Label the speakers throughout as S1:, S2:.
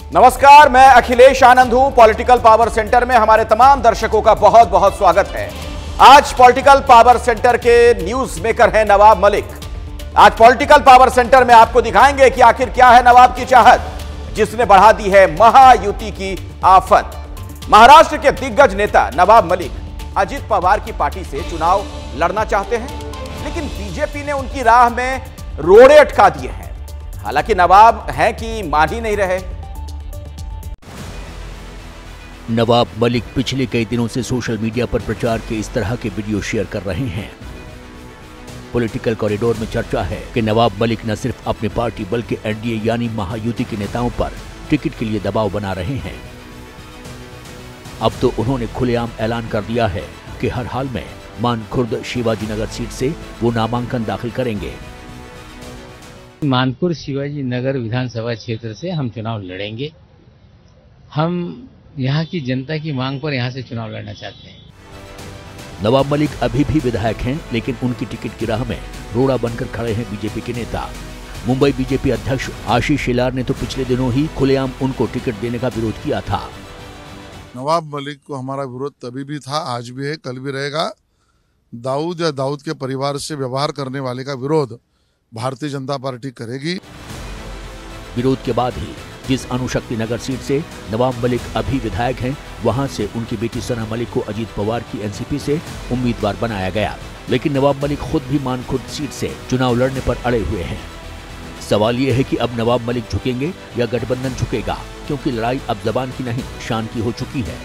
S1: नमस्कार, मैं अखिलेश आनंद हूं। पॉलिटिकल पावर सेंटर में हमारे तमाम दर्शकों का बहुत बहुत स्वागत है। आज पॉलिटिकल पावर सेंटर के न्यूज मेकर हैं नवाब मलिक। आज पॉलिटिकल पावर सेंटर में आपको दिखाएंगे कि आखिर क्या है नवाब की चाहत, जिसने बढ़ा दी है महायुति की आफत। महाराष्ट्र के दिग्गज नेता नवाब मलिक अजित पवार की पार्टी से चुनाव लड़ना चाहते हैं, लेकिन बीजेपी ने उनकी राह में रोड़े अटका दिए हैं। हालांकि नवाब हैं कि मान ही नहीं रहे।
S2: नवाब मलिक पिछले कई दिनों से सोशल मीडिया पर प्रचार के इस तरह के वीडियो शेयर कर रहे हैं। पॉलिटिकल कॉरिडोर में चर्चा है कि नवाब मलिक न सिर्फ अपनी पार्टी बल्कि एनडीए यानी महायुति के नेताओं पर टिकट के लिए दबाव बना रहे हैं। अब तो उन्होंने खुलेआम ऐलान कर दिया है कि हर हाल में मानखुर्द शिवाजी नगर सीट से वो नामांकन दाखिल करेंगे।
S3: मानखुर्द शिवाजी नगर विधानसभा क्षेत्र से हम चुनाव लड़ेंगे। हम यहाँ की जनता की मांग पर यहाँ से चुनाव लड़ना चाहते हैं।
S2: नवाब मलिक अभी भी विधायक हैं, लेकिन उनकी टिकट की राह में रोड़ा बनकर खड़े हैं बीजेपी के नेता। मुंबई बीजेपी अध्यक्ष आशीष शेलार ने तो पिछले दिनों ही खुलेआम उनको टिकट देने का विरोध किया था।
S4: नवाब मलिक को हमारा विरोध तभी भी था, आज भी है, कल भी रहेगा। दाऊद या दाऊद के परिवार से व्यवहार करने वाले का विरोध भारतीय जनता पार्टी करेगी।
S2: विरोध के बाद ही जिस अणुशक्ति नगर सीट से नवाब मलिक अभी विधायक हैं, वहां से उनकी बेटी सना मलिक को अजीत पवार की एनसीपी से उम्मीदवार बनाया गया। लेकिन नवाब मलिक खुद भी मानखुर्द सीट से चुनाव लड़ने पर अड़े हुए हैं। सवाल ये है कि अब नवाब मलिक झुकेंगे या गठबंधन झुकेगा, क्योंकि लड़ाई अब जबान की नहीं शान की हो चुकी है।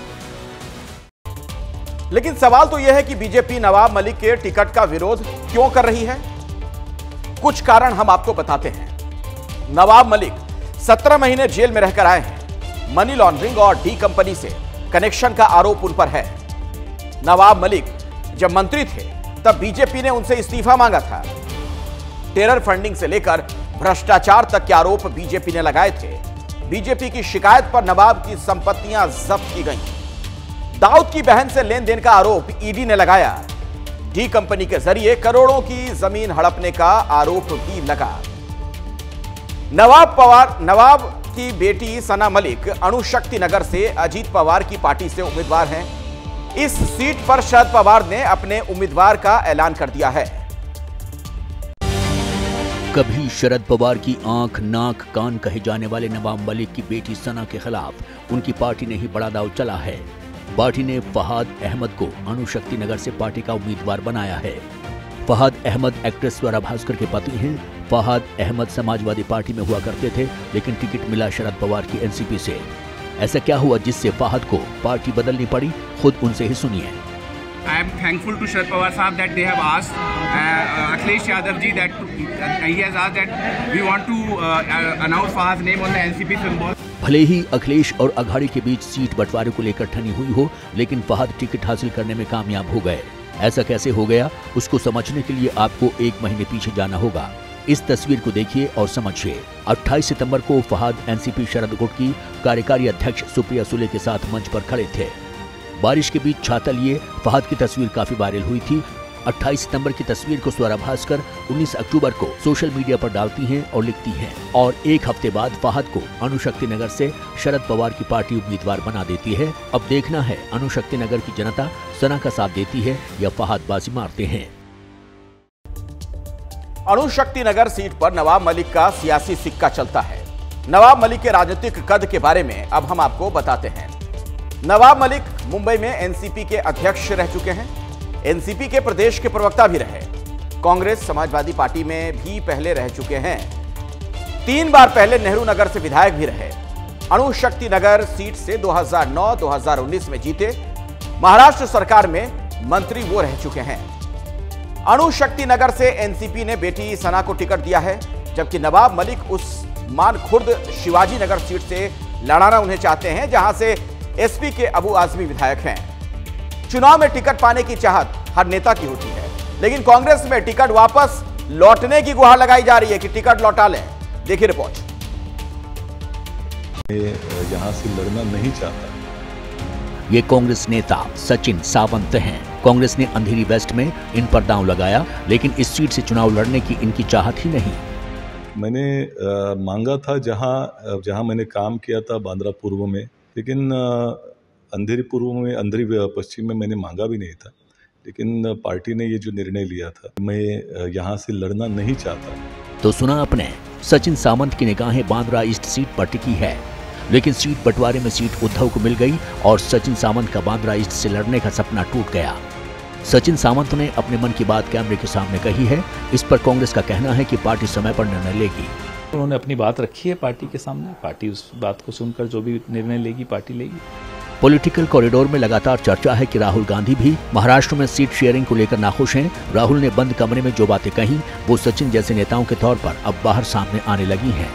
S1: लेकिन सवाल तो यह है कि बीजेपी नवाब मलिक के टिकट का विरोध क्यों कर रही है। कुछ कारण हम आपको बताते हैं। नवाब मलिक 17 महीने जेल में रहकर आए हैं। मनी लॉन्ड्रिंग और डी कंपनी से कनेक्शन का आरोप उन पर है। नवाब मलिक जब मंत्री थे तब बीजेपी ने उनसे इस्तीफा मांगा था। टेरर फंडिंग से लेकर भ्रष्टाचार तक के आरोप बीजेपी ने लगाए थे। बीजेपी की शिकायत पर नवाब की संपत्तियां जब्त की गईं। दाऊद की बहन से लेन देन का आरोप ईडी ने लगाया। डी कंपनी के जरिए करोड़ों की जमीन हड़पने का आरोप भी लगा। नवाब की बेटी सना मलिक अणुशक्ति नगर से अजीत पवार की पार्टी से उम्मीदवार हैं। इस सीट पर शरद पवार ने अपने उम्मीदवार का ऐलान कर दिया है।
S2: कभी शरद पवार की आंख नाक कान कहे जाने वाले नवाब मलिक की बेटी सना के खिलाफ उनकी पार्टी ने ही बड़ा दांव चला है। पार्टी ने फहाद अहमद को अणुशक्ति नगर से पार्टी का उम्मीदवार बनाया है। फहाद अहमद एक्ट्रेस स्वरा भास्कर के पति हैं। फहाद अहमद समाजवादी पार्टी में हुआ करते थे, लेकिन टिकट मिला शरद पवार की एनसीपी से। ऐसा क्या हुआ जिससे फहाद को पार्टी बदलनी पड़ी, खुद उनसे ही सुनिए।
S5: I am thankful to Sharad Pawar Sahab that they have asked Akhilesh Yadav ji that he has asked that we want to announce Fahad's name on the NCP symbol.
S2: भले ही अखिलेश और अघाड़ी के बीच सीट बंटवारे को लेकर ठनी हुई हो, लेकिन फहाद टिकट हासिल करने में कामयाब हो गए। ऐसा कैसे हो गया, उसको समझने के लिए आपको 1 महीने पीछे जाना होगा। इस तस्वीर को देखिए और समझिए। 28 सितंबर को फहाद एनसीपी शरद गुट की कार्यकारी अध्यक्ष सुप्रिया सुले के साथ मंच पर खड़े थे। बारिश के बीच छाता लिए फहाद की तस्वीर काफी वायरल हुई थी। 28 सितंबर की तस्वीर को स्वरा भास्कर 19 अक्टूबर को सोशल मीडिया पर डालती हैं और लिखती हैं, और 1 हफ्ते बाद फहाद को अणुशक्ति नगर से शरद पवार की पार्टी उम्मीदवार बना देती है। अब देखना है अणुशक्ति नगर की जनता सना का साथ देती है या फहाद बाजी मारते हैं।
S1: अणुशक्ति नगर सीट पर नवाब मलिक का सियासी सिक्का चलता है। नवाब मलिक के राजनीतिक कद के बारे में अब हम आपको बताते हैं। नवाब मलिक मुंबई में एनसीपी के अध्यक्ष रह चुके हैं। एनसीपी के प्रदेश के प्रवक्ता भी रहे। कांग्रेस समाजवादी पार्टी में भी पहले रह चुके हैं। 3 बार पहले नेहरू नगर से विधायक भी रहे। अणुशक्ति नगर सीट से 2009-2019 में जीते। महाराष्ट्र सरकार में मंत्री वो रह चुके हैं। अणुशक्ति नगर से एनसीपी ने बेटी सना को टिकट दिया है, जबकि नवाब मलिक उस मानखुर्द शिवाजी नगर सीट से लड़ाना उन्हें चाहते हैं, जहां से एसपी के अबू आजमी विधायक हैं। चुनाव में टिकट पाने की चाहत हर नेता की होती है, लेकिन कांग्रेस में टिकट वापस लौटने की गुहार लगाई जा रही है कि टिकट लौटा लें। देखिए रिपोर्ट।
S6: यहां से लड़ना नहीं चाहता।
S2: ये कांग्रेस नेता सचिन सावंत हैं। कांग्रेस ने अंधेरी वेस्ट में इन पर दांव लगाया, लेकिन इस सीट से चुनाव लड़ने की इनकी चाहत ही नहीं।
S6: मैंने मांगा था जहां मैंने काम किया था बांद्रा पूर्व में, लेकिन अंधेरी पूर्व में, अंधेरी पश्चिम में मैंने मांगा भी नहीं था। लेकिन पार्टी ने ये जो निर्णय लिया था, मैं यहाँ से लड़ना नहीं चाहता।
S2: तो सुना आपने, सचिन सामंत की निगाहें बांद्रा ईस्ट सीट पर टिकी है, लेकिन सीट बंटवारे में सीट उद्धव को मिल गई और सचिन सामंत का बांद्रा ईस्ट से लड़ने का सपना टूट गया। सचिन सामंत ने अपने मन की बात कैमरे के सामने कही है। इस पर कांग्रेस का कहना है कि पार्टी समय पर निर्णय लेगी।
S7: उन्होंने अपनी बात रखी है पार्टी के सामने, पार्टी उस बात को सुनकर जो भी निर्णय लेगी पार्टी लेगी।
S2: पॉलिटिकल कॉरिडोर में लगातार चर्चा है कि राहुल गांधी भी महाराष्ट्र में सीट शेयरिंग को लेकर नाखुश हैं। राहुल ने बंद कमरे में जो बातें कही वो सचिन जैसे नेताओं के तौर पर अब बाहर सामने आने लगी हैं।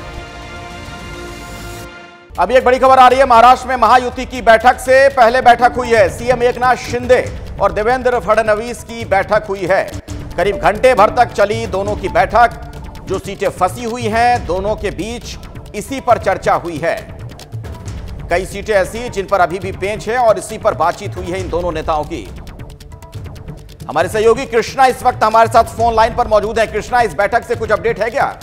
S1: अभी एक बड़ी खबर आ रही है। महाराष्ट्र में महायुति की बैठक से पहले बैठक हुई है। सीएम एकनाथ शिंदे और देवेंद्र फडणवीस की बैठक हुई है। करीब घंटे भर तक चली दोनों की बैठक। जो सीटें फंसी हुई हैं दोनों के बीच, इसी पर चर्चा हुई है। कई सीटें ऐसी जिन पर अभी भी पेंच है और इसी पर बातचीत हुई है इन दोनों नेताओं की। हमारे सहयोगी कृष्णा इस वक्त हमारे साथ फोन लाइन पर मौजूद है। कृष्णा, इस बैठक से कुछ अपडेट है क्या?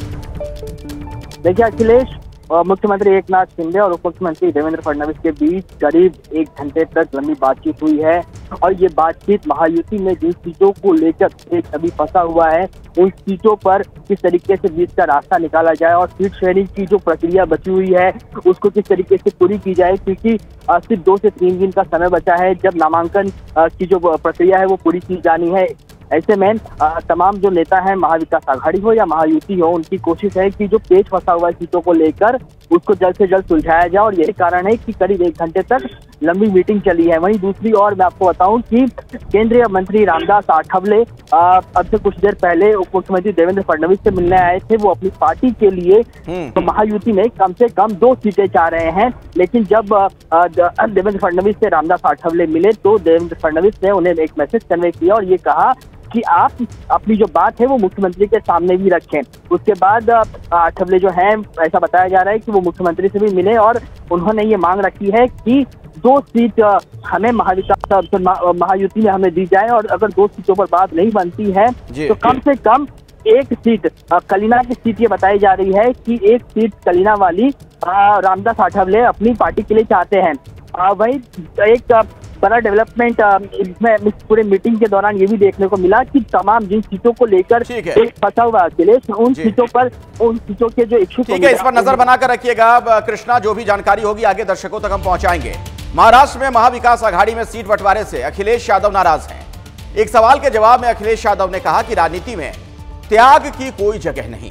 S8: देखिए अखिलेश, मुख्यमंत्री एकनाथ शिंदे और उप मुख्यमंत्री देवेंद्र फडणवीस के बीच करीब 1 घंटे तक लंबी बातचीत हुई है और ये बातचीत महायुति में जिन सीटों को लेकर एक अभी फंसा हुआ है उन सीटों पर किस तरीके से जीत का रास्ता निकाला जाए और सीट शेयरिंग की जो प्रक्रिया बची हुई है उसको किस तरीके से पूरी की जाए, क्योंकि सिर्फ 2 से 3 दिन का समय बचा है जब नामांकन की जो प्रक्रिया है वो पूरी की जानी है। ऐसे में तमाम जो नेता हैं, महाविकास आघाड़ी हो या महायुति हो, उनकी कोशिश है कि जो पेच फंसा हुआ है सीटों को लेकर उसको जल्द से जल्द सुलझाया जाए और यही कारण है कि करीब 1 घंटे तक लंबी मीटिंग चली है। वहीं दूसरी ओर मैं आपको बताऊं कि केंद्रीय मंत्री रामदास आठवले अब से कुछ देर पहले उप मुख्यमंत्री देवेंद्र फडणवीस से मिलने आए थे। वो अपनी पार्टी के लिए तो महायुति में कम से कम 2 सीटें चाह रहे हैं, लेकिन जब देवेंद्र फडणवीस से रामदास आठवले मिले तो देवेंद्र फडणवीस ने उन्हें एक मैसेज कन्वे किया और ये कहा कि आप अपनी जो बात है वो मुख्यमंत्री के सामने भी रखें। उसके बाद आठवले जो हैं, ऐसा बताया जा रहा है कि वो मुख्यमंत्री से भी मिले और उन्होंने ये मांग रखी है कि 2 सीट हमें महायुति में हमें दी जाए और अगर 2 सीटों पर बात नहीं बनती है तो कम से कम 1 सीट कलीना की सीट ये बताई जा रही है कि 1 सीट कलीना वाली रामदास आठवले अपनी पार्टी के लिए चाहते हैं। वही एक बड़ा डेवलपमेंट इसमें पूरे मीटिंग के दौरान ये भी देखने को मिला कि तमाम जिन सीटों को लेकर एक फंसा हुआ अखिलेश, उन सीटों के जो इच्छुक,
S1: ठीक है, इस पर नजर बनाकर रखिएगा कृष्णा। जो भी जानकारी होगी आगे दर्शकों तक हम पहुंचाएंगे। महाराष्ट्र में महाविकास आघाड़ी में सीट बंटवारे से अखिलेश यादव नाराज हैं। एक सवाल के जवाब में अखिलेश यादव ने कहा कि राजनीति में त्याग की कोई जगह नहीं।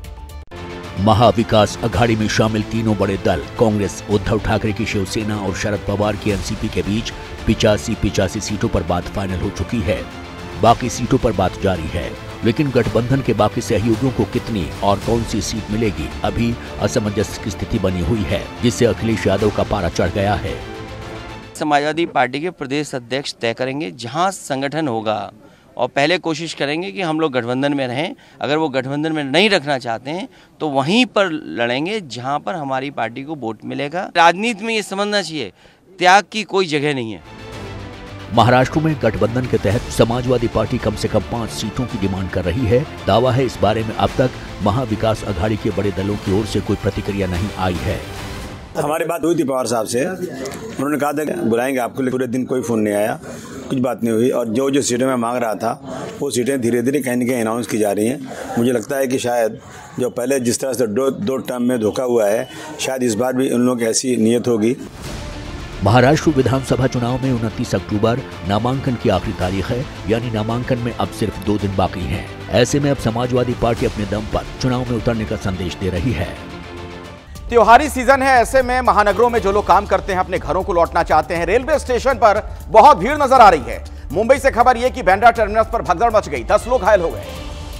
S2: महाविकास अघाड़ी में शामिल तीनों बड़े दल कांग्रेस, उद्धव ठाकरे की शिवसेना और शरद पवार की एनसीपी के बीच 85 सीटों पर बात फाइनल हो चुकी है। बाकी सीटों पर बात जारी है, लेकिन गठबंधन के बाकी सहयोगियों को कितनी और कौन सी सीट मिलेगी अभी असमंजस की स्थिति बनी हुई है, जिससे अखिलेश यादव का पारा चढ़ गया है।
S9: समाजवादी पार्टी के प्रदेश अध्यक्ष तय करेंगे जहां संगठन होगा और पहले कोशिश करेंगे कि हम लोग गठबंधन में रहें। अगर वो गठबंधन में नहीं रखना चाहते हैं तो वहीं पर लड़ेंगे जहां पर हमारी पार्टी को वोट मिलेगा। राजनीति में ये समझना चाहिए त्याग की कोई जगह नहीं है।
S2: महाराष्ट्र में गठबंधन के तहत समाजवादी पार्टी कम से कम 5 सीटों की डिमांड कर रही है। दावा है इस बारे में अब तक महाविकास अघाड़ी के बड़े दलों की ओर से कोई प्रतिक्रिया नहीं आई है।
S10: हमारी बात हुई थी पवार साहब से, उन्होंने कहा था कि बुलाएंगे आपको, लिए पूरे दिन कोई फोन नहीं आया, कुछ बात नहीं हुई। और जो सीटें मैं मांग रहा था वो सीटें धीरे धीरे कहीं न कहीं अनाउंस की जा रही हैं। मुझे लगता है कि शायद जो पहले जिस तरह से 2 टर्म में धोखा हुआ है, शायद इस बार भी उन लोगों की ऐसी नीयत होगी।
S2: महाराष्ट्र विधानसभा चुनाव में 29 अक्टूबर नामांकन की आखिरी तारीख है, यानी नामांकन में अब सिर्फ 2 दिन बाकी हैं। ऐसे में अब समाजवादी पार्टी अपने दम पर चुनाव में उतरने का संदेश दे रही है।
S1: त्योहारी सीजन है, ऐसे में महानगरों में जो लोग काम करते हैं अपने घरों को लौटना चाहते हैं। रेलवे स्टेशन पर बहुत भीड़ नजर आ रही है। मुंबई से खबर यह कि बांद्रा टर्मिनस पर भगदड़ मच गई, 10 लोग घायल हो गए।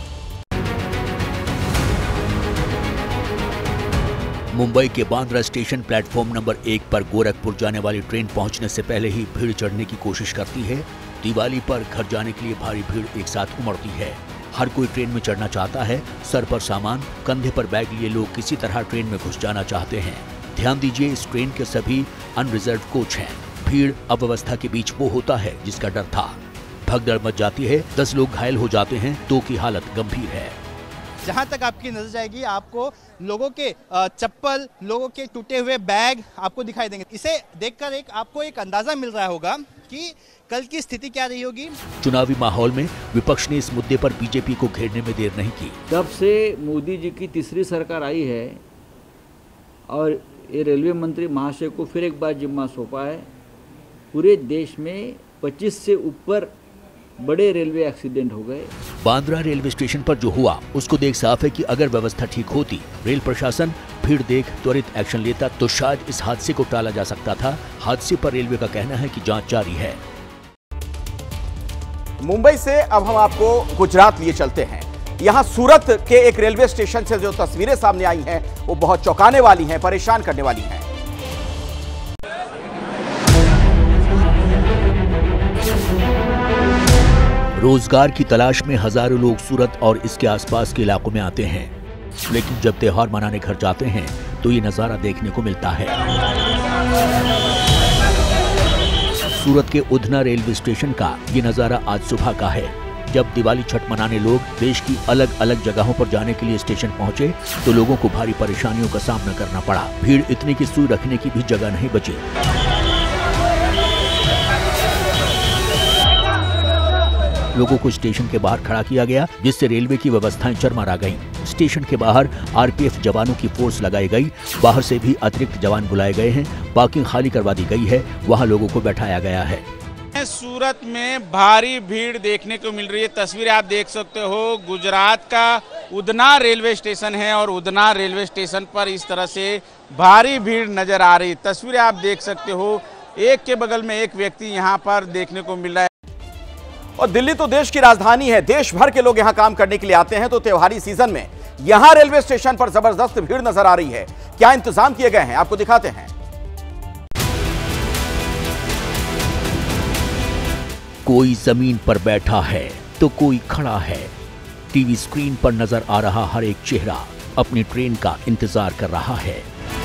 S2: मुंबई के बांद्रा स्टेशन प्लेटफॉर्म नंबर 1 पर गोरखपुर जाने वाली ट्रेन पहुंचने से पहले ही भीड़ चढ़ने की कोशिश करती है। दिवाली पर घर जाने के लिए भारी भीड़ एक साथ उमड़ती है। हर कोई ट्रेन में चढ़ना चाहता है। सर पर सामान, कंधे पर बैग लिए लोग किसी तरह ट्रेन में घुस जाना चाहते हैं। ध्यान दीजिए, इस ट्रेन के सभी अनरिजर्व कोच हैं। भीड़ अव्यवस्था के बीच वो होता है जिसका डर था। भगदड़ मच जाती है, 10 लोग घायल हो जाते हैं, 2 की हालत गंभीर है।
S11: जहां तक आपकी नजर जाएगी आपको लोगों के चप्पल, लोगों के टूटे हुए बैग आपको दिखाई देंगे। इसे देखकर आपको एक अंदाजा मिल रहा होगा कि कल की स्थिति क्या रही होगी।
S2: चुनावी माहौल में विपक्ष ने इस मुद्दे पर बीजेपी को घेरने में देर नहीं की।
S12: जब से मोदी जी की तीसरी सरकार आई है और ये रेलवे मंत्री महाशय को फिर एक बार जिम्मा सौंपा है, पूरे देश में 25 से ऊपर बड़े रेलवे एक्सीडेंट हो गए।
S2: बांद्रा रेलवे स्टेशन पर जो हुआ उसको देख साफ है कि अगर व्यवस्था ठीक होती, रेल प्रशासन भीड़ देख त्वरित एक्शन लेता तो शायद इस हादसे को टाला जा सकता था। हादसे पर रेलवे का कहना है कि जांच जारी है।
S1: मुंबई से अब हम आपको गुजरात लिए चलते हैं। यहां सूरत के एक रेलवे स्टेशन से जो तस्वीरें सामने आई हैं वो बहुत चौंकाने वाली हैं, परेशान करने वाली हैं।
S2: रोजगार की तलाश में हजारों लोग सूरत और इसके आसपास के इलाकों में आते हैं, लेकिन जब त्योहार मनाने घर जाते हैं तो ये नजारा देखने को मिलता है। सूरत के उधना रेलवे स्टेशन का ये नजारा आज सुबह का है। जब दिवाली छठ मनाने लोग देश की अलग अलग जगहों पर जाने के लिए स्टेशन पहुंचे तो लोगों को भारी परेशानियों का सामना करना पड़ा। भीड़ इतनी कि सुई रखने की भी जगह नहीं बची। लोगों को स्टेशन के बाहर खड़ा किया गया, जिससे रेलवे की व्यवस्थाएं चरमरा गईं। स्टेशन के बाहर आरपीएफ जवानों की फोर्स लगाई गई, बाहर से भी अतिरिक्त जवान बुलाए गए हैं। पार्किंग खाली करवा दी गई है, वहां लोगों को बैठाया गया है।
S13: सूरत में भारी भीड़ देखने को मिल रही है। तस्वीरें आप देख सकते हो, गुजरात का उधना रेलवे स्टेशन है और उधना रेलवे स्टेशन पर इस तरह से भारी भीड़ नजर आ रही है। तस्वीरें आप देख सकते हो, एक के बगल में एक व्यक्ति यहाँ पर देखने को मिल रहा है।
S1: और दिल्ली तो देश की राजधानी है, देश भर के लोग यहां काम करने के लिए आते हैं, तो त्योहारी सीजन में यहां रेलवे स्टेशन पर जबरदस्त भीड़ नजर आ रही है। क्या इंतजाम किए गए हैं आपको दिखाते हैं।
S2: कोई जमीन पर बैठा है तो कोई खड़ा है। टीवी स्क्रीन पर नजर आ रहा हर एक चेहरा अपनी ट्रेन का इंतजार कर रहा है।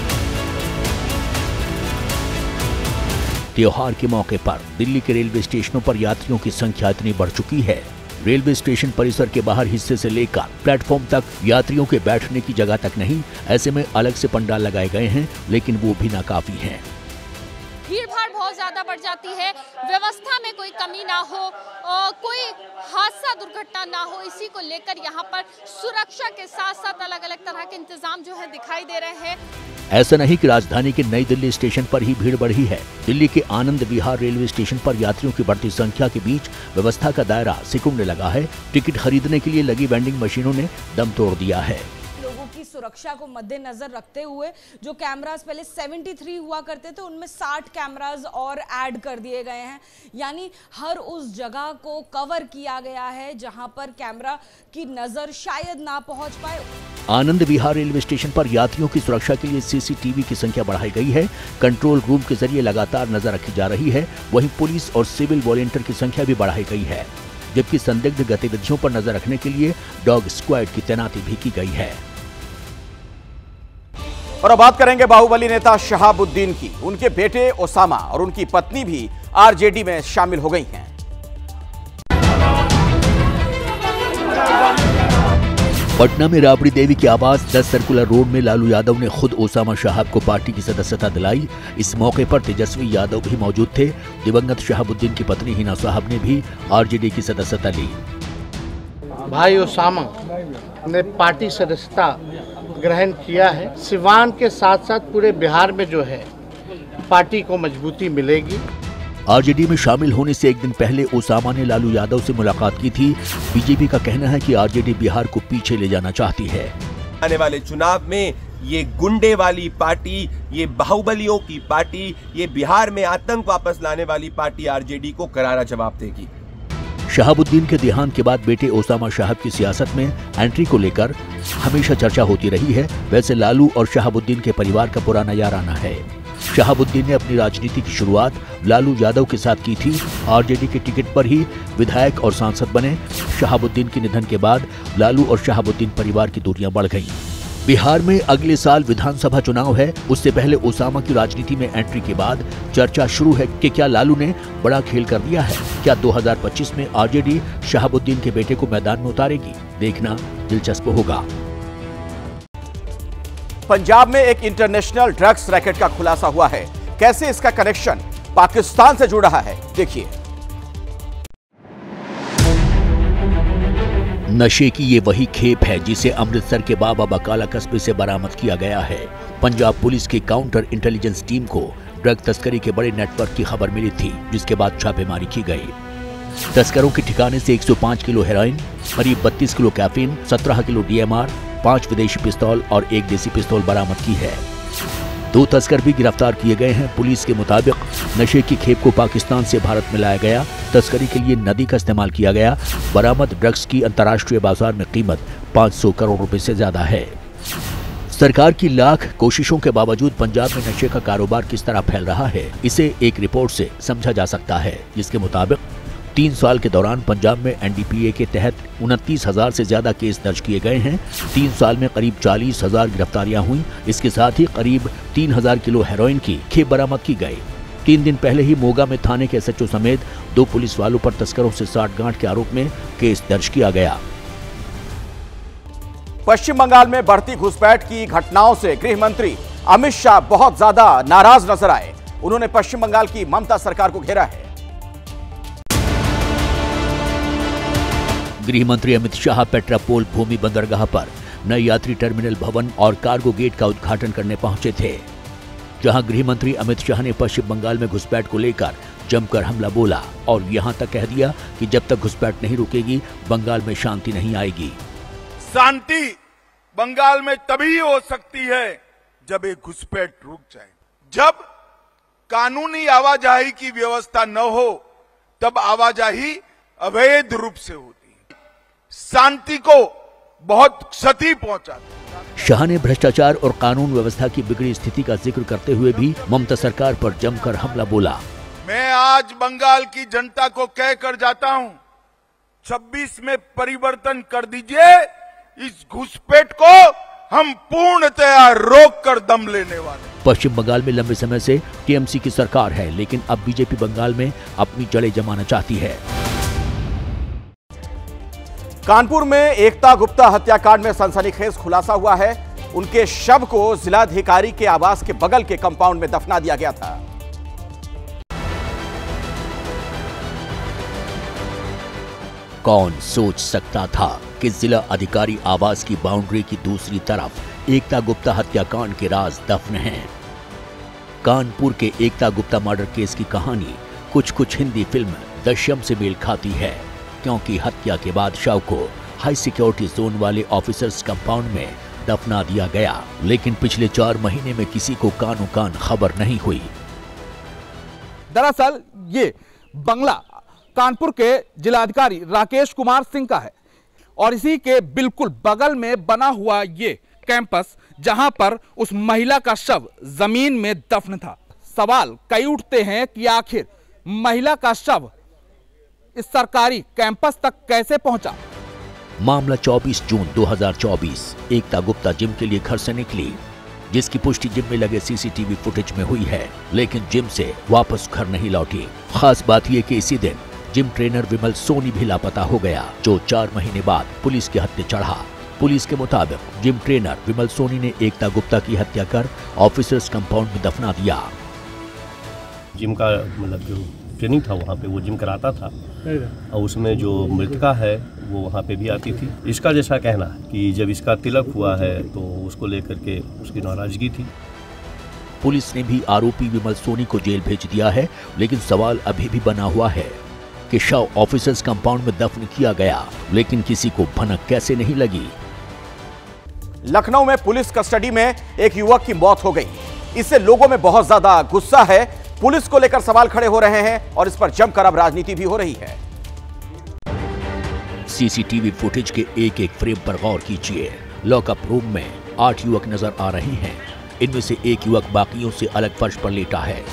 S2: त्योहार के मौके पर दिल्ली के रेलवे स्टेशनों पर यात्रियों की संख्या इतनी बढ़ चुकी है, रेलवे स्टेशन परिसर के बाहर हिस्से से लेकर प्लेटफॉर्म तक यात्रियों के बैठने की जगह तक नहीं। ऐसे में अलग से पंडाल लगाए गए हैं, लेकिन वो भी नाकाफी हैं।
S14: भीड़ भाड़ बहुत ज्यादा बढ़ जाती है, व्यवस्था में कोई कमी ना हो, कोई हादसा दुर्घटना ना हो, इसी को लेकर यहाँ पर सुरक्षा के साथ साथ अलग अलग तरह के इंतजाम जो है दिखाई दे रहे हैं।
S2: ऐसा नहीं कि राजधानी के नई दिल्ली स्टेशन पर ही भीड़ बढ़ी है। दिल्ली के आनंद विहार रेलवे स्टेशन पर यात्रियों की बढ़ती संख्या के बीच व्यवस्था का दायरा सिकुड़ने लगा है। टिकट खरीदने के लिए लगी वेंडिंग मशीनों ने दम तोड़ दिया है।
S15: सुरक्षा को मद्देनजर रखते हुए जो कैमरास पहले 73 हुआ करते थे, उनमें 60 कैमरास और ऐड कर दिए गए हैं। यानी हर उस जगह को कवर किया गया है जहां पर कैमरा की नजर शायद ना पहुंच पाए।
S2: आनंद विहार रेलवे स्टेशन पर यात्रियों की सुरक्षा के लिए सीसीटीवी की संख्या बढ़ाई गई है। कंट्रोल रूम के जरिए लगातार नजर रखी जा रही है। वहीं पुलिस और सिविल वॉलंटियर की संख्या भी बढ़ाई गई है, जबकि संदिग्ध गतिविधियों पर नजर रखने के लिए डॉग स्क्वाड की तैनाती भी की गई है।
S1: और अब बात करेंगे बाहुबली नेता शहाबुद्दीन की। उनके बेटे ओसामा और उनकी पत्नी भी आरजेडी में शामिल हो गई हैं।
S2: पटना में राबड़ी देवी की आवाज 10 सर्कुलर रोड में लालू यादव ने खुद ओसामा साहब को पार्टी की सदस्यता दिलाई। इस मौके पर तेजस्वी यादव भी मौजूद थे। दिवंगत शहाबुद्दीन की पत्नी हिना साहब ने भी आरजेडी की सदस्यता ली।
S16: भाई ओसामा ने पार्टी सदस्यता ग्रहण किया है। सिवान के साथ साथ पूरे बिहार में जो है पार्टी को मजबूती मिलेगी।
S2: आरजेडी में शामिल होने से एक दिन पहले ओसामा ने लालू यादव से मुलाकात की थी। बीजेपी का कहना है कि आरजेडी बिहार को पीछे ले जाना चाहती है।
S17: आने वाले चुनाव में ये गुंडे वाली पार्टी, ये बाहुबलियों की पार्टी, ये बिहार में आतंक वापस लाने वाली पार्टी आरजेडी को करारा जवाब देगी।
S2: शहाबुद्दीन के देहांत के बाद बेटे ओसामा साहब की सियासत में एंट्री को लेकर हमेशा चर्चा होती रही है। वैसे लालू और शहाबुद्दीन के परिवार का पुराना याराना है। शहाबुद्दीन ने अपनी राजनीति की शुरुआत लालू यादव के साथ की थी। आरजेडी के टिकट पर ही विधायक और सांसद बने। शहाबुद्दीन के निधन के बाद लालू और शहाबुद्दीन परिवार की दूरियां बढ़ गईं। बिहार में अगले साल विधानसभा चुनाव है। उससे पहले ओसामा की राजनीति में एंट्री के बाद चर्चा शुरू है कि क्या लालू ने बड़ा खेल कर दिया है। क्या 2025 में आरजेडी शहाबुद्दीन के बेटे को मैदान में उतारेगी? देखना दिलचस्प होगा।
S1: पंजाब में एक इंटरनेशनल ड्रग्स रैकेट का खुलासा हुआ है। कैसे इसका कनेक्शन पाकिस्तान से जुड़ रहा है, देखिए।
S2: नशे की ये वही खेप है जिसे अमृतसर के बाबा बकाला कस्बे से बरामद किया गया है। पंजाब पुलिस की काउंटर इंटेलिजेंस टीम को ड्रग तस्करी के बड़े नेटवर्क की खबर मिली थी, जिसके बाद छापेमारी की गई। तस्करों के ठिकाने से 105 किलो हेरोइन, करीब 32 किलो कैफीन, 17 किलो डीएमआर, 5 विदेशी पिस्तौल और 1 देसी पिस्तौल बरामद की है। 2 तस्कर भी गिरफ्तार किए गए हैं। पुलिस के मुताबिक नशे की खेप को पाकिस्तान से भारत में लाया गया। तस्करी के लिए नदी का इस्तेमाल किया गया। बरामद ड्रग्स की अंतर्राष्ट्रीय बाजार में कीमत 500 करोड़ रुपए से ज्यादा है। सरकार की लाख कोशिशों के बावजूद पंजाब में नशे का कारोबार किस तरह फैल रहा है, इसे एक रिपोर्ट से समझा जा सकता है, जिसके मुताबिक 3 साल के दौरान पंजाब में एनडीपीए के तहत 29,000 से ज्यादा केस दर्ज किए गए हैं। 3 साल में करीब 40,000 गिरफ्तारियां हुई। इसके साथ ही करीब 3,000 किलो हेरोइन की खेप बरामद की गई। 3 दिन पहले ही मोगा में थाने के एसएचओ समेत 2 पुलिस वालों पर तस्करों से साठगांठ के आरोप में केस दर्ज किया गया।
S1: पश्चिम बंगाल में बढ़ती घुसपैठ की घटनाओं से गृह मंत्री अमित शाह बहुत ज्यादा नाराज नजर आए। उन्होंने पश्चिम बंगाल की ममता सरकार को घेरा है।
S2: गृह मंत्री अमित शाह पेट्रापोल भूमि बंदरगाह पर नए यात्री टर्मिनल भवन और कार्गो गेट का उद्घाटन करने पहुंचे थे, जहां गृह मंत्री अमित शाह ने पश्चिम बंगाल में घुसपैठ को लेकर जमकर हमला बोला और यहां तक कह दिया कि जब तक घुसपैठ नहीं रुकेगी बंगाल में शांति नहीं आएगी।
S18: शांति बंगाल में तभी हो सकती है जब एक घुसपैठ रुक जाए। जब कानूनी आवाजाही की व्यवस्था न हो तब आवाजाही अवैध रूप से होती, शांति को बहुत क्षति पहुंचाती।
S2: शाह ने भ्रष्टाचार और कानून व्यवस्था की बिगड़ी स्थिति का जिक्र करते हुए भी ममता सरकार पर जमकर हमला बोला।
S18: मैं आज बंगाल की जनता को कहकर जाता हूं, 26 में परिवर्तन कर दीजिए। इस घुसपैठ को हम पूर्णतया रोक कर दम लेने वाले।
S2: पश्चिम बंगाल में लंबे समय से टीएमसी की सरकार है, लेकिन अब बीजेपी बंगाल में अपनी जड़ें जमाना चाहती है।
S1: कानपुर में एकता गुप्ता हत्याकांड में सनसनीखेज खुलासा हुआ है। उनके शव को जिलाधिकारी के आवास के बगल के कंपाउंड में दफना दिया गया था।
S2: कौन सोच सकता था कि जिला अधिकारी आवास की बाउंड्री की दूसरी तरफ एकता गुप्ता हत्याकांड के राज दफन हैं। कानपुर के एकता गुप्ता मर्डर केस की कहानी कुछ हिंदी फिल्म दृश्यम से मेल खाती है, क्योंकि हत्या के बाद शव को हाई सिक्योरिटी जोन वाले ऑफिसर्स कंपाउंड में दफना दिया गया, लेकिन पिछले 4 महीने में किसी को कानो कान खबर नहीं हुई।
S19: दरअसल ये बंगला कानपुर के जिलाधिकारी राकेश कुमार सिंह का है और इसी के बिल्कुल बगल में बना हुआ ये कैंपस, जहां पर उस महिला का शव जमीन में दफन था। सवाल कई उठते हैं कि आखिर महिला का शव इस सरकारी कैंपस तक कैसे पहुंचा।
S2: मामला 24 जून 2024 एकता गुप्ता जिम के लिए घर से निकली, जिसकी पुष्टि जिम में लगे सीसीटीवी फुटेज में हुई है, लेकिन जिम से वापस घर नहीं लौटी। खास बात यह कि इसी दिन जिम ट्रेनर विमल सोनी भी लापता हो गया, जो 4 महीने बाद पुलिस के हत्थे चढ़ा। पुलिस के मुताबिक जिम ट्रेनर विमल सोनी ने एकता गुप्ता की हत्या कर ऑफिसर्स कंपाउंड में दफना दिया।
S20: जिम का मतलब जो ट्रेनिंग था वहाँ पे वो जिम कराता था और उसमें जो मृतका है वो वहाँ पे भी आती थी। इसका जैसा कहना है कि जब इसका तिलक हुआ है तो उसको लेकर के उसकी नाराजगी थी।
S2: पुलिस ने भी आरोपी विमल सोनी को जेल भेज दिया है, लेकिन सवाल अभी भी बना हुआ है कि शव ऑफिसर्स कंपाउंड में दफन किया गया, लेकिन किसी को भनक कैसे नहीं लगी।
S1: लखनऊ में पुलिस कस्टडी में एक युवक की मौत हो गई। इससे लोगों में बहुत ज्यादा गुस्सा है। पुलिस को लेकर सवाल खड़े हो रहे हैं और इस पर जमकर अब राजनीति भी हो रही है।
S2: सीसीटीवी फुटेज के एक एक फ्रेम पर गौर कीजिए। लॉकअप रूम में 8 युवक नजर आ रहे हैं। इनमें से एक युवक बाकियों से अलग फर्श पर लेटा है।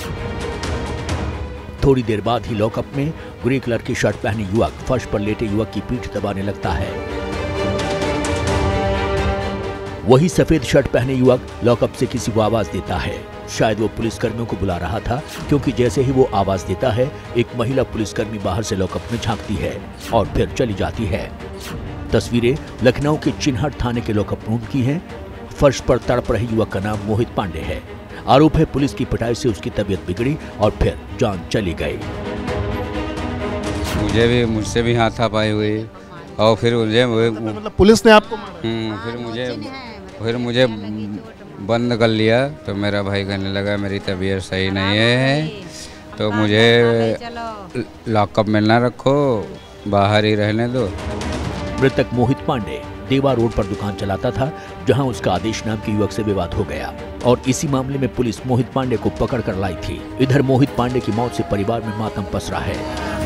S2: थोड़ी देर बाद ही लॉकअप में ग्रे कलर की शर्ट पहने युवक फर्श पर लेटे युवक की पीठ दबाने लगता है। वही सफेद शर्ट पहने युवक लॉकअप से किसी को आवाज देता है। शायद वो पुलिसकर्मियों को बुला रहा था, क्योंकि जैसे ही वो आवाज देता है एक महिला पुलिसकर्मी बाहर से लॉकअप में झांकती है और फिर चली जाती है। तस्वीरें लखनऊ के चिन्हट थाने के लॉकअप रूम की हैं। फर्श पर तड़प रहे युवक का नाम मोहित पांडे है। आरोप है पुलिस की पिटाई से उसकी तबीयत बिगड़ी और फिर जान चली गई।
S21: मुझसे भी हाथापाई हुई और फिर
S22: मतलब पुलिस ने आपको
S21: फिर मुझे बंद कर लिया। तो मेरा भाई कहने लगा मेरी तबीयत सही नहीं है, तो मुझे लॉकअप में ना रखो, बाहर ही रहने दो।
S2: मृतक मोहित पांडे देवा रोड पर दुकान चलाता था, जहां उसका आदेश नाम के युवक से विवाद हो गया और इसी मामले में पुलिस मोहित पांडे को पकड़ कर लाई थी। इधर मोहित पांडे की मौत से परिवार में मातम पसरा है।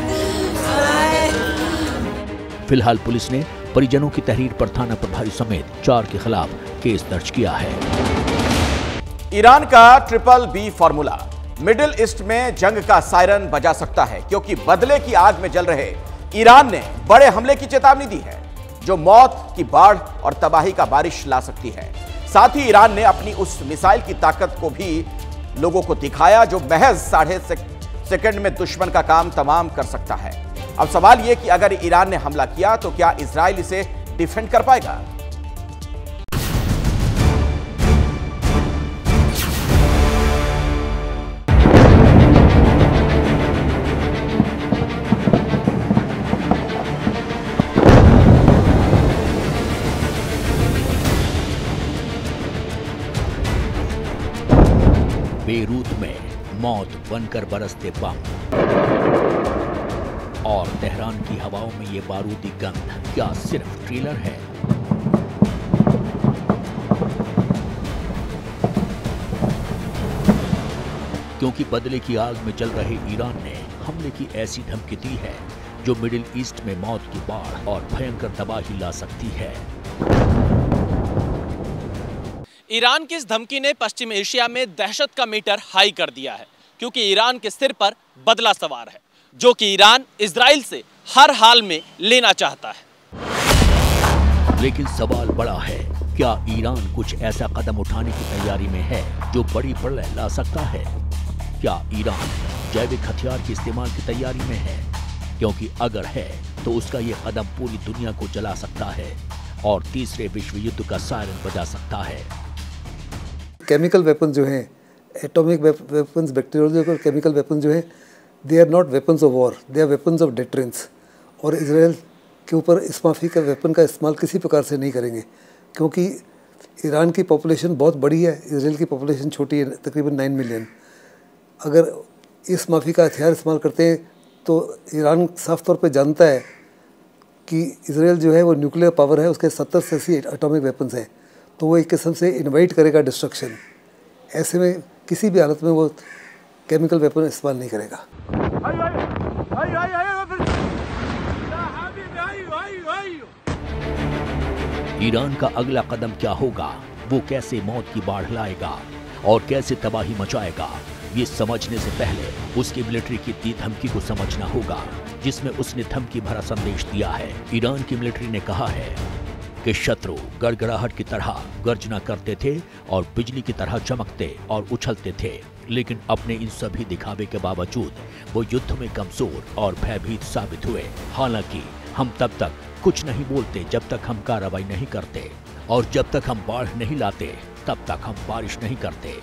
S2: फिलहाल पुलिस ने परिजनों की तहरीर पर थाना प्रभारी समेत 4 के खिलाफ केस दर्ज किया है।
S1: ईरान का BBB फॉर्मूला मिडिल ईस्ट में जंग का सायरन बजा सकता है, क्योंकि बदले की आग में जल रहे ईरान ने बड़े हमले की चेतावनी दी है, जो मौत की बाढ़ और तबाही का बारिश ला सकती है। साथ ही ईरान ने अपनी उस मिसाइल की ताकत को भी लोगों को दिखाया, जो महज 1.5 सेकंड में दुश्मन का काम तमाम कर सकता है। अब सवाल यह कि अगर ईरान ने हमला किया तो क्या इजराइल इसे डिफेंड कर पाएगा?
S2: बेरूत में मौत बनकर बरसते बम और तेहरान की हवाओं में ये बारूदी गंध क्या सिर्फ ट्रेलर है? क्योंकि बदले की आग में जल रहे ईरान ने हमले की ऐसी धमकी दी है जो मिडिल ईस्ट में मौत की बाढ़ और भयंकर तबाही ला सकती है।
S23: ईरान की इस धमकी ने पश्चिम एशिया में दहशत का मीटर हाई कर दिया है, क्योंकि ईरान के सिर पर बदला सवार है, जो कि ईरान इजराइल से हर हाल में लेना चाहता है।
S2: लेकिन सवाल बड़ा है, क्या ईरान कुछ ऐसा कदम उठाने की तैयारी में है जो बड़ी प्रलय ला सकता है? क्या ईरान जैविक हथियार के इस्तेमाल की तैयारी में है? क्योंकि अगर है तो उसका ये कदम पूरी दुनिया को जला सकता है और तीसरे विश्व युद्ध का सायरन बजा सकता है।
S24: केमिकल वेपन जो हैं, atomic weapons, bacteriological chemical weapon जो हैं, they are not weapons of war, they are weapons of deterrence. और इजराइल के ऊपर इस माफी का वेपन का इस्तेमाल किसी प्रकार से नहीं करेंगे, क्योंकि ईरान की पॉपुलेशन बहुत बड़ी है, इजराइल की पॉपुलेशन छोटी है, तकरीबन 9 मिलियन। अगर इस माफी का हथियार इस्तेमाल करते हैं तो ईरान साफ तौर पे जानता है कि इजराइल जो है वो न्यूक्लियर पावर है, उसके 70 से 80 एटॉमिक वेपन्स हैं, तो वो एक किस्म से इन्वाइट करेगा डिस्ट्रक्शन। ऐसे में किसी भी हालत में वो केमिकल वेपन इस्तेमाल नहीं करेगा।
S2: ईरान का अगला कदम क्या होगा, वो कैसे मौत की बाढ़ लाएगा और कैसे तबाही मचाएगा, ये समझने से पहले उसकी मिलिट्री की दी धमकी को समझना होगा, जिसमें उसने धमकी भरा संदेश दिया है। ईरान की मिलिट्री ने कहा है कि शत्रु गड़गड़ाहट की तरह गर्जना करते थे और बिजली की तरह चमकते और उछलते थे, लेकिन अपने इन सभी दिखावे के बावजूद वो युद्ध में कमजोर और भयभीत साबित हुए। हालांकि हम तब तक कुछ नहीं बोलते जब तक हम कार्रवाई नहीं करते, और जब तक हम बाढ़ नहीं लाते तब तक हम बारिश नहीं करते।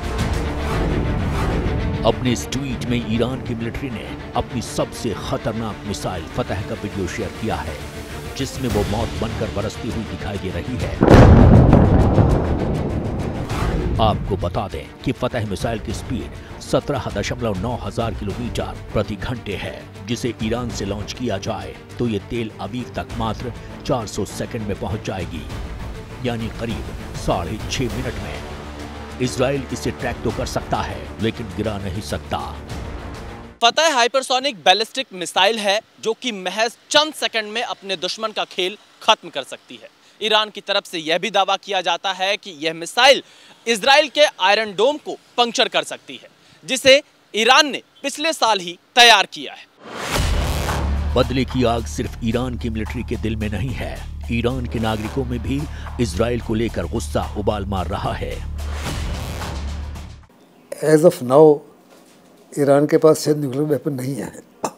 S2: अपने इस ट्वीट में ईरान की मिलिट्री ने अपनी सबसे खतरनाक मिसाइल फतह का वीडियो शेयर किया है, जिसमें वो मौत बनकर बरसती हुई दिखाई दे रही है। आपको बता दें कि फतह मिसाइल की स्पीड 17.9 हजार किलोमीटर प्रति घंटे है, जिसे ईरान से लॉन्च किया जाए तो ये तेल अवीव तक मात्र 400 सेकंड में पहुंच जाएगी, यानी करीब 6.5 मिनट में। इजराइल इसे ट्रैक तो कर सकता है, लेकिन गिरा नहीं सकता।
S23: फतह हाइपरसोनिक बैलिस्टिक मिसाइल है, जो कि महज चंद सेकंड में अपने दुश्मन का खेल खत्म कर सकती है। ईरान की तरफ से यह भी दावा किया जाता है कि यह मिसाइल इजराइल के आयरन डोम को पंक्चर कर सकती है, जिसे ईरान ने पिछले साल ही तैयार किया है।
S2: बदले की आग सिर्फ ईरान की मिलिट्री के दिल में नहीं है, ईरान के नागरिकों में भी इजराइल को लेकर गुस्सा उबाल मार रहा है।
S24: एज ऑफ नाउ ईरान के पास शायद न्यूक्लियर वेपन नहीं है।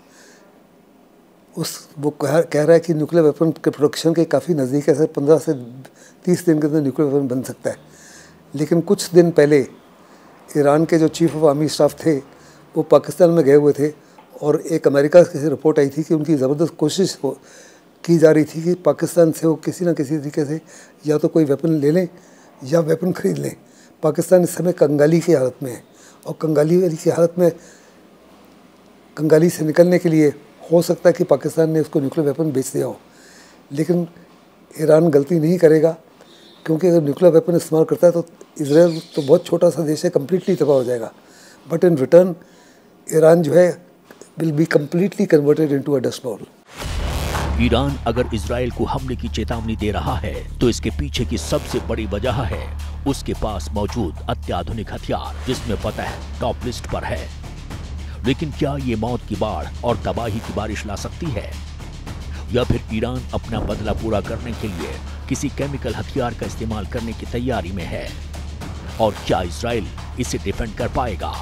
S24: वो कह रहा है कि न्यूक्लियर वेपन के प्रोडक्शन के काफ़ी नज़दीक है, सर 15 से 30 दिन के अंदर न्यूक्लियर वेपन बन सकता है। लेकिन कुछ दिन पहले ईरान के जो चीफ ऑफ आर्मी स्टाफ थे वो पाकिस्तान में गए हुए थे और एक अमेरिका से रिपोर्ट आई थी कि उनकी ज़बरदस्त कोशिश की जा रही थी कि पाकिस्तान से वो किसी न किसी तरीके से या तो कोई वेपन ले लें या वेपन खरीद लें। पाकिस्तान इस समय कंगाली की हालत में है और कंगाली की हालत में कंगाली से निकलने के लिए हो सकता है कि पाकिस्तान ने उसको न्यूक्लियर वेपन बेच दिया हो, लेकिन ईरान गलती नहीं करेगा क्योंकि अगर न्यूक्लियर वेपन इस्तेमाल करता है तो इजराइल तो बहुत छोटा सा देश है, कम्प्लीटली तबाह हो जाएगा। बट इन रिटर्न ईरान जो है will be completely converted into a dust ball.
S2: Iran अगर इजराइल को हमले की चेतावनी दे रहा है तो इसके पीछे की सबसे बड़ी वजह है उसके पास मौजूद अत्याधुनिक हथियार, जिसमें फतह टॉप लिस्ट पर है। लेकिन क्या ये मौत की बाढ़ और तबाही की बारिश ला सकती है, या फिर ईरान अपना बदला पूरा करने के लिए किसी केमिकल हथियार का इस्तेमाल करने की तैयारी में है, और क्या इजराइल इसे डिफेंड कर पाएगा?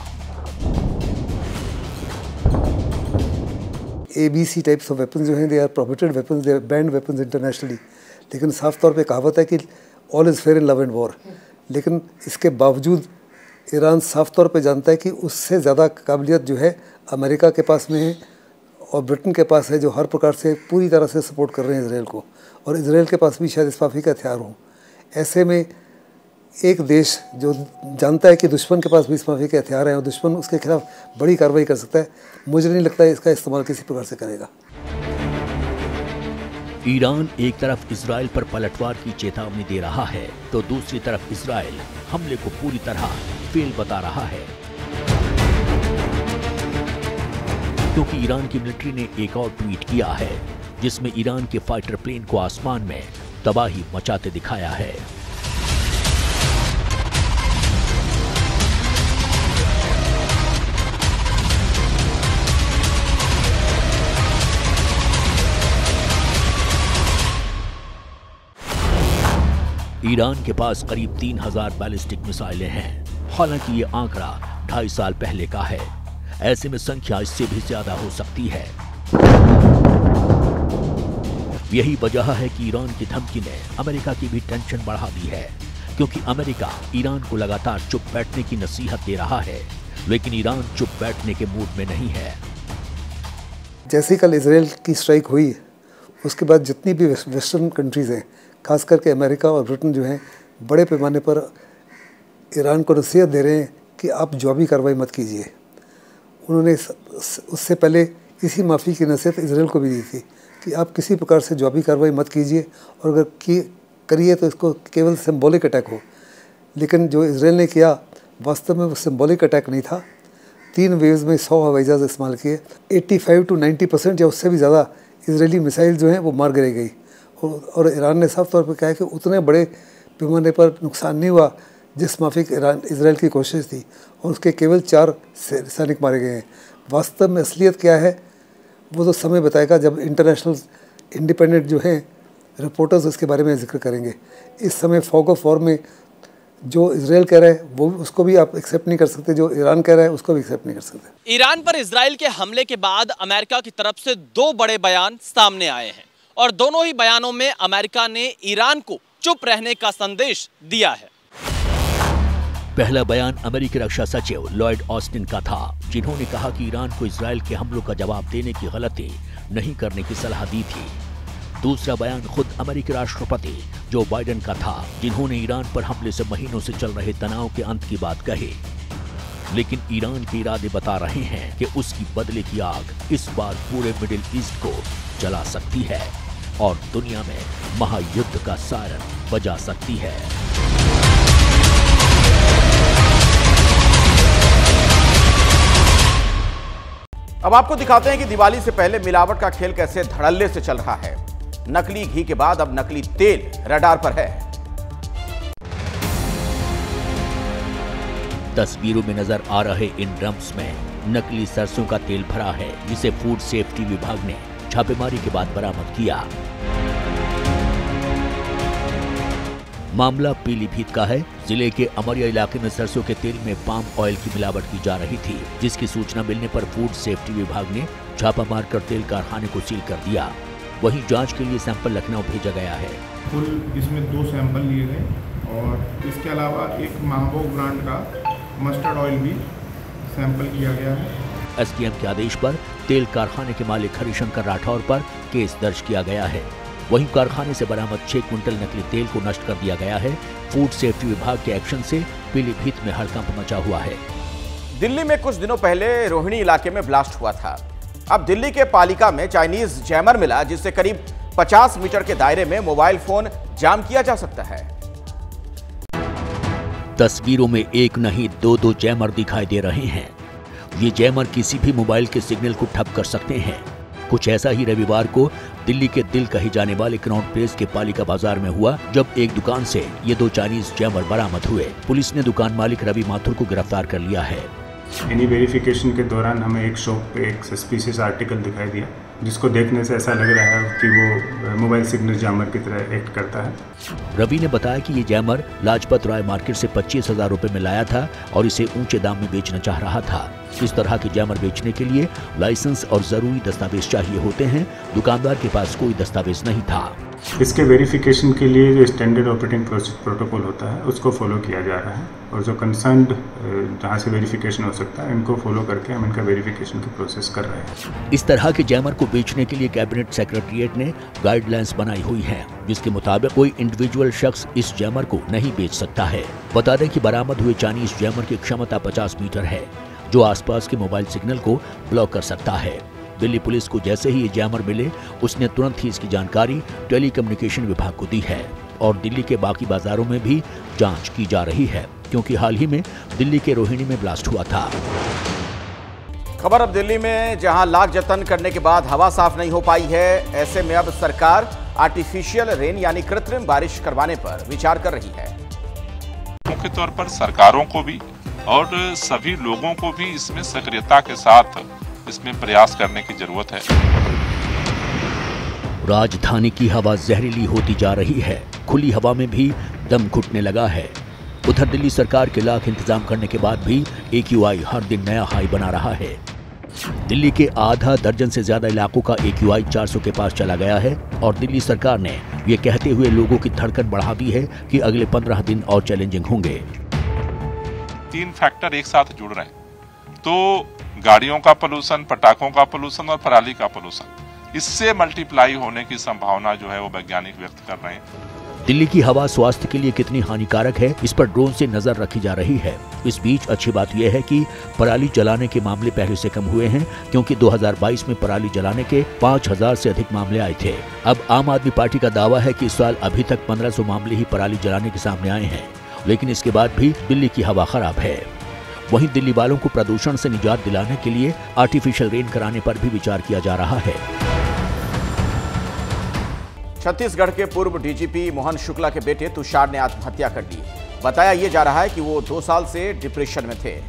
S24: ABC टाइप्स ऑफ वेपन जो हैं they are prohibited weapons, they are banned weapons internationally. लेकिन साफ तौर पे कहावत है कि all is fair in love and war. लेकिन इसके बावजूद ईरान साफ तौर पे जानता है कि उससे ज़्यादा काबिलियत जो है अमेरिका के पास में है और ब्रिटेन के पास है, जो हर प्रकार से पूरी तरह से सपोर्ट कर रहे हैं इसराइल को, और इसराइल के पास भी शायद इस्पाफी का हथियार हो। ऐसे में एक देश जो जानता है कि दुश्मन के पास भी इस्पाफी के हथियार हैं और दुश्मन उसके खिलाफ बड़ी कार्रवाई कर सकता है, मुझे नहीं लगता है इसका इस्तेमाल किसी प्रकार से करेगा।
S2: ईरान एक तरफ इजराइल पर पलटवार की चेतावनी दे रहा है तो दूसरी तरफ इजराइल हमले को पूरी तरह फेल बता रहा है, क्योंकि ईरान की मिलिट्री ने एक और ट्वीट किया है जिसमें ईरान के फाइटर प्लेन को आसमान में तबाही मचाते दिखाया है। ईरान के पास करीब 3000 बैलिस्टिक मिसाइलें हैं। हालांकि ये आंकड़ा 2.5 साल पहले का है, ऐसे में संख्या इससे भी ज्यादा हो सकती है। यही वजह है कि ईरान की धमकी ने अमेरिका की भी टेंशन बढ़ा दी है, क्योंकि अमेरिका ईरान को लगातार चुप बैठने की नसीहत दे रहा है, लेकिन ईरान चुप बैठने के मूड में नहीं है।
S24: जैसे कल इजराइल की स्ट्राइक हुई, उसके बाद जितनी भी वेस्टर्न कंट्रीज़ हैं, खास करके अमेरिका और ब्रिटेन जो हैं, बड़े पैमाने पर ईरान को नसीहत दे रहे हैं कि आप जवाबी कार्रवाई मत कीजिए। उन्होंने उससे पहले इसी माफ़ी की नसीहत इजराइल को भी दी थी कि आप किसी प्रकार से जवाबी कार्रवाई मत कीजिए, और अगर करिए तो इसको केवल सिंबॉलिक अटैक हो। लेकिन जो इजराइल ने किया वास्तव में वो सिंबॉलिक अटैक नहीं था। 3 वेव्स में 100 हवाई जहाज़ इस्तेमाल किए, 85 to 90% या उससे भी ज़्यादा इजरायली मिसाइल जो हैं वो मार गिराई गई, और ईरान ने साफ तौर पर कहा कि उतने बड़े पैमाने पर नुकसान नहीं हुआ जिस माफिक इजराइल की कोशिश थी, और उसके केवल 4 सैनिक मारे गए हैं। वास्तव में असलियत क्या है वो तो समय बताएगा, जब इंटरनेशनल इंडिपेंडेंट जो हैं रिपोर्टर्स उसके बारे में जिक्र करेंगे। इस समय फॉग ऑफ वॉर में जो इजराइल कह रहा है वो उसको भी आप एक्सेप्ट नहीं कर सकते, जो ईरान कह रहा है उसको भी एक्सेप्ट नहीं कर सकते।
S23: ईरान पर इजराइल के हमले के बाद अमेरिका की तरफ से 2 बड़े बयान सामने आए हैं, और दोनों ही बयानों में अमेरिका ने ईरान को चुप रहने का संदेश दिया है।
S2: पहला बयान अमेरिकी रक्षा सचिव लॉयड ऑस्टिन का था, जिन्होंने कहा कि ईरान को इजराइल के हमलों का जवाब देने की गलती नहीं करने की सलाह दी थी। दूसरा बयान खुद अमेरिकी राष्ट्रपति जो बाइडेन का था, जिन्होंने ईरान पर हमले से महीनों से चल रहे तनाव के अंत की बात कही। लेकिन ईरान के इरादे बता रहे हैं कि उसकी बदले की आग इस बार पूरे मिडिल ईस्ट को जला सकती है और दुनिया में महायुद्ध का सायरन बजा सकती है।
S1: अब आपको दिखाते हैं कि दिवाली से पहले मिलावट का खेल कैसे धड़ल्ले से चल रहा है। नकली घी के बाद अब नकली तेल रडार पर है।
S2: तस्वीरों में नजर आ रहे इन ड्रम्स में नकली सरसों का तेल भरा है, जिसे फूड सेफ्टी विभाग ने छापेमारी के बाद बरामद किया। मामला पीलीभीत का है। जिले के अमरिया इलाके में सरसों के तेल में पाम ऑयल की मिलावट की जा रही थी, जिसकी सूचना मिलने पर फूड सेफ्टी विभाग ने छापा मारकर तेल कारखाने को सील कर दिया। वहीं जांच के लिए सैंपल लखनऊ भेजा गया है।
S3: कुल इसमें 2 सैंपल लिए गए और इसके अलावा एक मांगो ब्रांड का मस्टर्ड ऑयल भी सैंपल किया गया है।
S2: एसडीएम के आदेश पर तेल कारखाने के मालिक हरिशंकर राठौर पर केस दर्ज किया गया है। वहीं कारखाने से बरामद 6 क्विंटल नकली तेल को नष्ट कर दिया गया है। फूड सेफ्टी विभाग के एक्शन से पीलीभीत में हड़कंप मचा हुआ है।
S1: दिल्ली में कुछ दिनों पहले रोहिणी इलाके में ब्लास्ट हुआ था। अब दिल्ली के पालिका में चाइनीज जैमर मिला, जिससे करीब 50 मीटर के दायरे में मोबाइल फोन जाम किया जा सकता है।
S2: तस्वीरों में एक नहीं 2-2 जैमर दिखाई दे रहे हैं। ये जैमर किसी भी मोबाइल के सिग्नल को ठप कर सकते हैं। कुछ ऐसा ही रविवार को दिल्ली के दिल कहे जाने वाले कनॉट प्लेस के पालिका बाजार में हुआ, जब एक दुकान से ये 2 चाइनीज जैमर बरामद हुए। पुलिस ने दुकान मालिक रवि माथुर को गिरफ्तार कर लिया है।
S3: एनी वेरिफिकेशन के दौरान हमें एक शॉप पे एक सस्पिशियस आर्टिकल दिखाई दिया, जिसको देखने से ऐसा लग रहा है कि वो मोबाइल सिग्नल जैमर की तरह एक्ट करता है।
S2: रवि ने बताया कि ये जैमर लाजपत राय मार्केट से 25,000 रुपए में लाया था और इसे ऊंचे दाम में बेचना चाह रहा था। इस तरह के जैमर बेचने के लिए लाइसेंस और जरूरी दस्तावेज चाहिए होते हैं। दुकानदार के पास कोई दस्तावेज नहीं था।
S3: इसके वेरिफिकेशन के लिए जो स्टैंडर्ड ऑपरेटिंग प्रोटोकॉल होता है उसको फॉलो किया जा रहा है, और जो कंसर्न्ड जहाँ से वेरिफिकेशन हो सकता है इनको फॉलो करके हम इनका वेरिफिकेशन की प्रोसेस कर रहे हैं।
S2: इस तरह के जैमर को बेचने के लिए कैबिनेट सेक्रेटरीट ने गाइडलाइंस बनाई हुई है, जिसके मुताबिक कोई इंडिविजुअल शख्स इस जैमर को नहीं बेच सकता है। बता दें कि बरामद हुए चाइनीज जैमर की क्षमता 50 मीटर है, जो आसपास के मोबाइल सिग्नल को ब्लॉक कर सकता है। दिल्ली पुलिस को जैसे ही ये जैमर मिले, उसने तुरंत ही इसकी जानकारी टेलीकम्युनिकेशन विभाग को दी है और दिल्ली के बाकी बाजारों में भी जांच की जा रही है, क्योंकि हाल ही में दिल्ली के रोहिणी में ब्लास्ट हुआ था।
S1: खबर अब दिल्ली में, जहां लाख जतन करने के बाद हवा साफ नहीं हो पाई है। ऐसे में अब सरकार आर्टिफिशियल रेन यानी कृत्रिम बारिश करवाने पर विचार कर रही है।
S4: मुख्य तौर पर सरकारों को भी और सभी लोगों को भी इसमें सक्रियता के साथ इसमें प्रयास करने की जरूरत है।
S2: राजधानी की हवा जहरीली होती जा रही है। खुली हवा में भी दम घुटने लगा है। उधर दिल्ली सरकार के लाख इंतजाम करने के बाद भी AQI हर दिन नया हाई बना रहा है। दिल्ली के आधा दर्जन से ज्यादा इलाकों का AQI 400 के पास चला गया है और दिल्ली सरकार ने ये कहते हुए लोगों की धड़कन बढ़ा दी है कि अगले 15 दिन और चैलेंजिंग होंगे।
S4: 3 फैक्टर एक साथ जुड़ रहे हैं, तो गाड़ियों का पोल्यूशन, पटाखों का पोल्यूशन और पराली का पोल्यूशन, इससे मल्टीप्लाई होने की संभावना जो है वो वैज्ञानिक व्यक्त कर रहे हैं।
S2: दिल्ली की हवा स्वास्थ्य के लिए कितनी हानिकारक है, इस पर ड्रोन से नजर रखी जा रही है। इस बीच अच्छी बात यह है कि पराली जलाने के मामले पहले से कम हुए हैं, क्योंकि 2022 में पराली जलाने के 5,000 से अधिक मामले आए थे। अब आम आदमी पार्टी का दावा है कि इस साल अभी तक 1500 मामले ही पराली जलाने के सामने आए हैं, लेकिन इसके बाद भी दिल्ली की हवा खराब है। वहीं दिल्ली वालों को प्रदूषण से निजात दिलाने के लिए आर्टिफिशियल रेन कराने पर भी विचार किया जा रहा है।
S1: छत्तीसगढ़ के पूर्व डीजीपी मोहन शुक्ला के बेटे तुषार ने आत्महत्या कर ली। बताया यह जा रहा है कि वो 2 साल से डिप्रेशन में थे।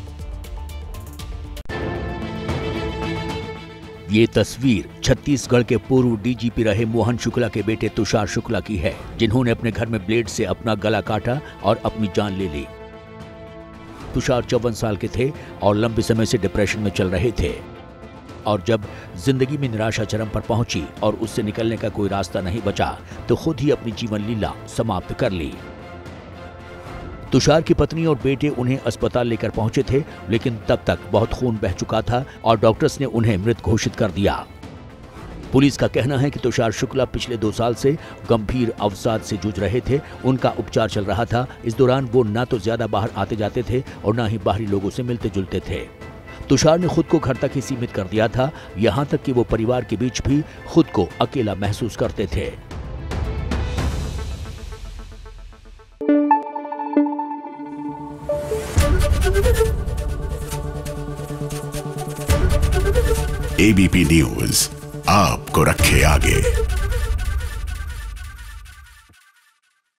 S2: ये तस्वीर छत्तीसगढ़ के पूर्व डीजीपी रहे मोहन शुक्ला के बेटे तुषार शुक्ला की है, जिन्होंने अपने घर में ब्लेड से अपना गला काटा और अपनी जान ले ली। तुषार 54 साल के थे और लंबे समय से डिप्रेशन में चल रहे थे, और जब जिंदगी में निराशा चरम पर पहुंची और उससे निकलने का कोई रास्ता नहीं बचा, तो खुद ही अपनी जीवन लीला समाप्त कर ली। तुषार की पत्नी और बेटे उन्हें अस्पताल लेकर पहुंचे थे, लेकिन तब तक बहुत खून बह चुका था और डॉक्टर्स ने उन्हें मृत घोषित कर दिया। पुलिस का कहना है कि तुषार शुक्ला पिछले 2 साल से गंभीर अवसाद से जूझ रहे थे। उनका उपचार चल रहा था। इस दौरान वो न तो ज्यादा बाहर आते जाते थे और न ही बाहरी लोगों से मिलते जुलते थे। तुषार ने खुद को घर तक ही सीमित कर दिया था, यहाँ तक कि वो परिवार के बीच भी खुद को अकेला महसूस करते थे।
S5: ABP न्यूज आपको रखे आगे।